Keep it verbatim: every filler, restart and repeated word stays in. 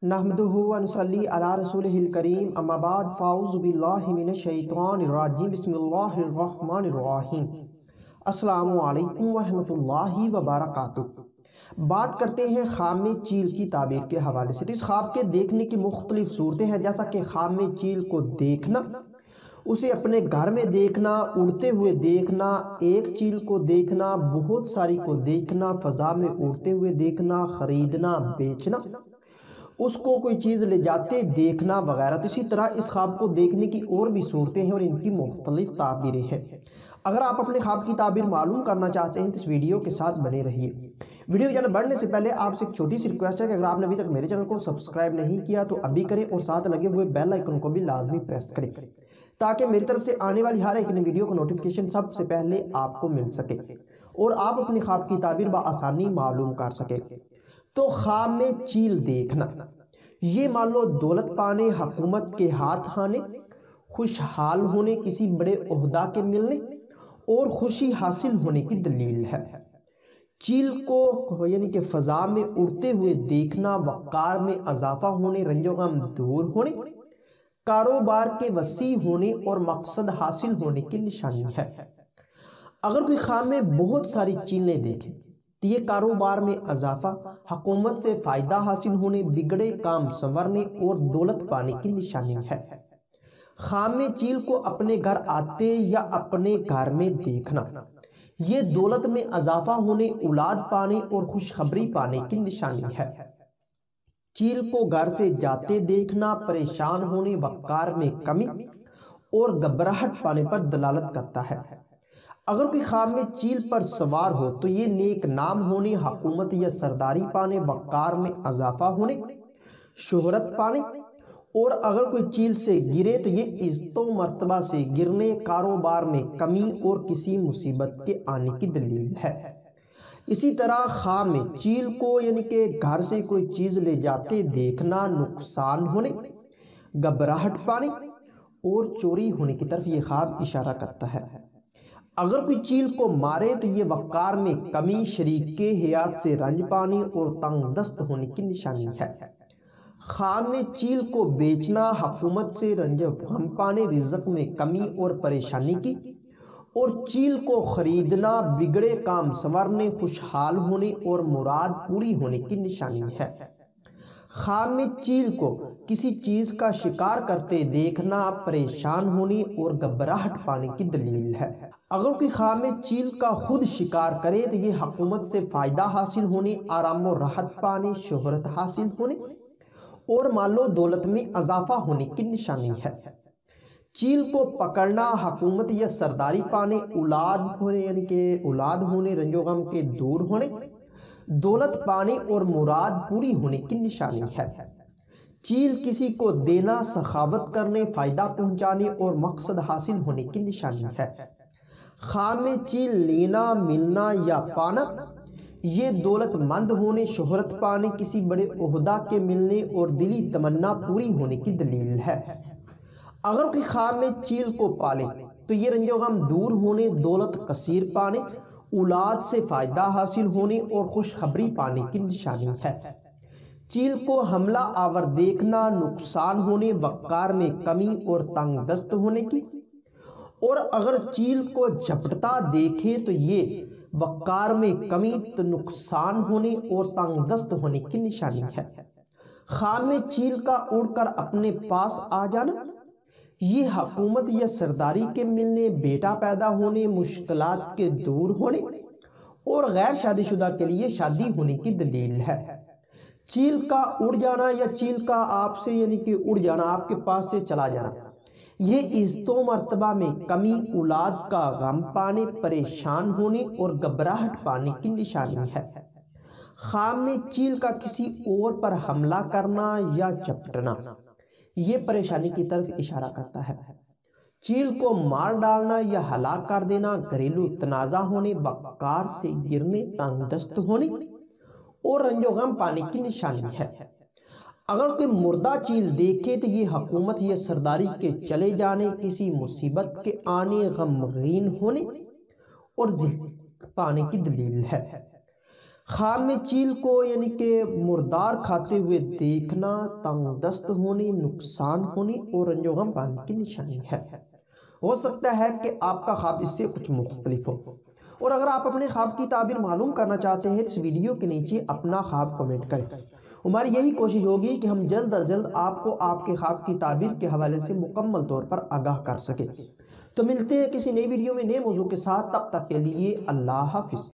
نحمدہ و نصلی علی رسولہ الکریم اما بعد فاعوذ باللہ من الشیطان الرجیم بسم اللہ الرحمن الرحیم السلام علیکم ورحمۃ اللہ وبرکاتہ۔ بات کرتے ہیں خام چیل کی تعبیر کے حوالے سے۔ اس خواب کے دیکھنے کی مختلف صورتیں ہیں، جیسا کہ خام چیل کو دیکھنا، اسے اپنے گھر میں دیکھنا، اڑتے ہوئے دیکھنا، ایک چیل کو دیکھنا، بہت ساری کو دیکھنا، فضا میں اڑتے ہوئے دیکھنا، خریدنا، بیچنا، اس کو کوئی چیز لے جاتے دیکھنا وغیرہ۔ تو اسی طرح اس خواب کو دیکھنے کی اور بھی صورتیں ہیں اور ان کی مختلف تعبیریں ہیں۔ اگر آپ اپنے خواب کی تعبیر معلوم کرنا چاہتے ہیں تو اس ویڈیو کے ساتھ بنے رہیے۔ ویڈیو جانا بڑھنے سے پہلے آپ سے ایک چھوٹی سی ریکویسٹ ہے کہ اگر آپ نے ابھی تک میرے چینل کو سبسکرائب نہیں کیا تو ابھی کریں اور ساتھ لگے ہوئے بیل آئیکن کو بھی لازمی پریس کریں تاکہ میری طرف سے آنے والی ہر ایک نئی ویڈیو کو نوٹیفیکیشن سب سے پہلے آپ کو مل سکے اور آپ اپنی خواب کی تعبیر بآسانی معلوم کر سکیں۔ تو خواب میں چیل دیکھنا، یہ مان لو دولت پانے، حکومت کے ہاتھ آنے، خوشحال ہونے، کسی بڑے عہدہ کے ملنے اور خوشی حاصل ہونے کی دلیل ہے۔ چیل کو یعنی کہ فضا میں اڑتے ہوئے دیکھنا وقار میں اضافہ ہونے، رنج و غم دور ہونے، کاروبار کے وسیع ہونے اور مقصد حاصل ہونے کی نشانی ہے۔ اگر کوئی خواب میں بہت ساری چیلیں دیکھے تو یہ کاروبار میں اضافہ، حکومت سے فائدہ حاصل ہونے، بگڑے کام سنورنے اور دولت پانے کی نشانی ہے۔ خواب میں چیل کو اپنے گھر آتے یا اپنے گھر میں دیکھنا، یہ دولت میں اضافہ ہونے، اولاد پانے اور خوشخبری پانے کی نشانی ہے۔ چیل کو گھر سے جاتے دیکھنا پریشان ہونے، وقار میں کمی اور گھبراہٹ پانے پر دلالت کرتا ہے۔ اگر کوئی خواب میں چیل پر سوار ہو تو یہ نیک نام ہونے، حکومت یا سرداری پانے، وقار میں اضافہ ہونے، شہرت پانے، اور اگر کوئی چیل سے گرے تو یہ عزت و مرتبہ سے گرنے، کاروبار میں کمی اور کسی مصیبت کے آنے کی دلیل ہے۔ اسی طرح خواب میں چیل کو یعنی کہ گھر سے کوئی چیز لے جاتے دیکھنا نقصان ہونے، گھبراہٹ پانے اور چوری ہونے کی طرف یہ خواب اشارہ کرتا ہے۔ اگر کوئی چیل کو مارے تو یہ وقار میں کمی، شریک کے حیات سے رنج پانے اور تنگ دست ہونے کی نشانی ہے۔ خواب میں چیل کو بیچنا، حکومت سے رنج و غم پانے، رزق میں کمی اور پریشانی کی، اور چیل کو خریدنا، بگڑے کام سنورنے، خوشحال ہونے اور مراد پوری ہونے کی نشانی ہے۔ خواب میں چیل کو کسی چیز کا شکار کرتے دیکھنا پریشان ہونے اور گھبراہٹ پانے کی دلیل ہے۔ اگر کوئی خواب میں چیل کا خود شکار کرے تو یہ حکومت سے فائدہ حاصل ہونے، آرام و راحت پانے، شہرت حاصل ہونے اور مال و دولت میں اضافہ ہونے کی نشانی ہے۔ چیل کو پکڑنا، حکومت یا سرداری پانے، اولاد ہونے یعنی کہ اولاد ہونے، رنج و غم کے دور ہونے، دولت پانے اور مراد پوری ہونے کی نشانی ہے۔ چیل کسی کو دینا، سخاوت کرنے، فائدہ پہنچانے اور مقصد حاصل ہونے کی نشانی ہے۔ خواب میں چیل لینا، ملنا یا پانا، یہ دولت مند ہونے، شہرت پانے، کسی بڑے عہدہ کے ملنے اور دلی تمنا پوری ہونے کی دلیل ہے۔ اگر کوئی خواب میں چیل کو پالے تو یہ رنج و غم دور ہونے، دولت کثیر پانے، اولاد سے فائدہ حاصل ہونے اور خوشخبری پانے کی نشانی ہے۔ چیل کو حملہ آور دیکھنا، نقصان ہونے، وقار میں کمی اور تنگ دست ہونے کی، اور اگر چیل کو جھپٹتا دیکھے تو یہ وقار میں کمی، نقصان ہونے اور تنگ دست ہونے کی نشانی ہے۔ خواب میں چیل کا اڑ کر اپنے پاس آ جانا، یہ حکومت یا سرداری کے ملنے، بیٹا پیدا ہونے، مشکلات کے دور ہونے اور غیر شادی شدہ کے لیے شادی ہونے کی دلیل ہے۔ چیل کا اڑ جانا یا چیل کا آپ سے یعنی کہ اڑ جانا، آپ کے پاس سے چلا جانا، یہ عزت و مرتبہ میں کمی، اولاد کا غم پانے، پریشان ہونے اور گھبراہٹ پانے کی نشانی ہے۔ خواب میں چیل کا کسی اور پر حملہ کرنا یا جھپٹنا، یہ پریشانی کی طرف اشارہ کرتا ہے۔ چیل کو مار ڈالنا یا ہلاک کر دینا، گھریلو تنازع ہونے، وقار سے گرنے، تنگ دست ہونے اور رنج و غم پانے کی نشانی ہے۔ اگر کوئی مردہ چیل دیکھے تو یہ حکومت یا سرداری کے چلے جانے، کسی مصیبت کے آنے، غمگین ہونے اور ذلت پانے کی دلیل ہے۔ خواب میں چیل کو یعنی کہ مردار کھاتے ہوئے دیکھنا تنگ دست ہونے، نقصان ہونے اور رنج و غم پانے کی نشانی ہے۔ ہو سکتا ہے کہ آپ کا خواب اس سے کچھ مختلف ہو، اور اگر آپ اپنے خواب کی تعبیر معلوم کرنا چاہتے ہیں تو اس ویڈیو کے نیچے اپنا خواب کمنٹ کریں۔ ہماری یہی کوشش ہوگی کہ ہم جلد از جلد آپ کو آپ کے خواب کی تعبیر کے حوالے سے مکمل طور پر آگاہ کر سکیں۔ تو ملتے ہیں کسی نئی ویڈیو میں نئے موضوع کے ساتھ، تب تک کے لیے اللہ حافظ۔